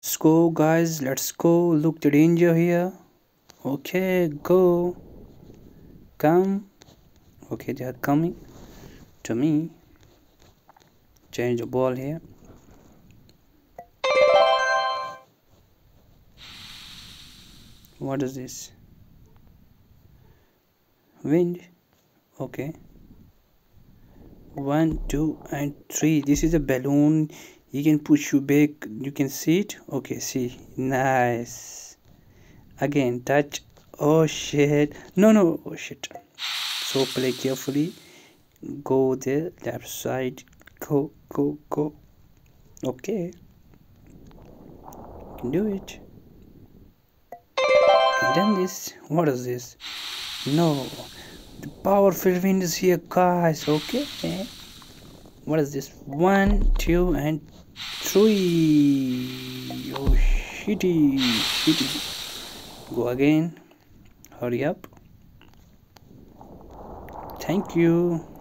Let's go, guys. Let's go. Look, the danger here. Okay, go. Come. Okay, they are coming to me. Change the ball here. What is this? Wind. Okay. 1, 2, and 3. This is a balloon. You can push you back. You can see it. Okay, see. Nice. Again, touch. Oh shit. No. Oh shit. So play carefully. Go there. Left side. Go. Okay. You can do it. And then this. What is this? No. The powerful wind is here, guys. Okay. What is this? 1, 2, and 3. Oh shitty. Go again. Hurry up. Thank you.